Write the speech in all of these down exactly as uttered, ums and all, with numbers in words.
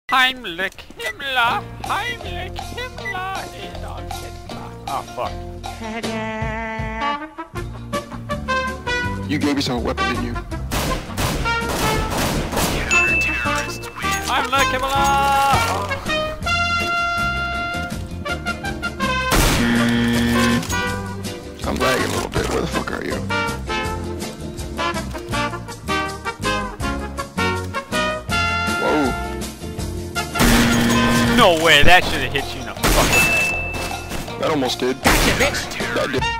Heimlich Himmler, Heimlich Himmler, Adolf Hitler. Oh fuck. You gave yourself a weapon, didn't you? Heimlich Himmler! Oh. I'm lagging a little bit. Where the fuck are you? Whoa. No way, that should have hit you in the fucking head. That almost did. Gotcha, bitch! That did.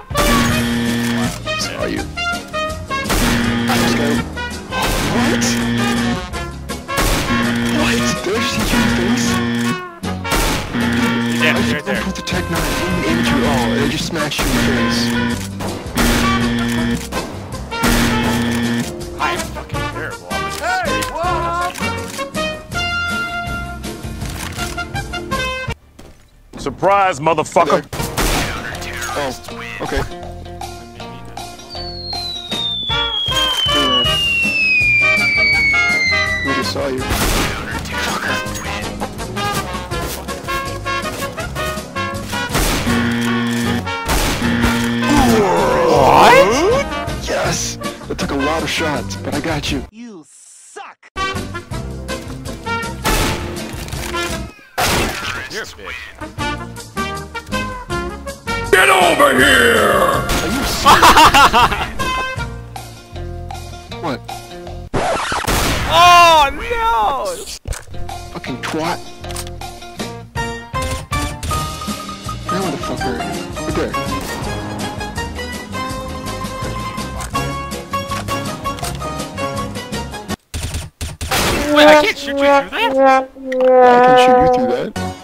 Saw you. Let's go. What? What? Did I just hit you in the face? Yeah, I right just there. with the tech nine. I didn't aim at you at all. And I just smashed you in the face. I'm fucking terrible. Hey, what? Surprise, motherfucker! Oh, okay. Who just saw you? What? Yes! That took a lot of shots, but I got you. You suck! You're a bitch. Get over here! Are you serious? What? Oh no! Fucking twat. Now where the fuck are you? Right there. Wait, I can't shoot you through that? I can shoot you through that.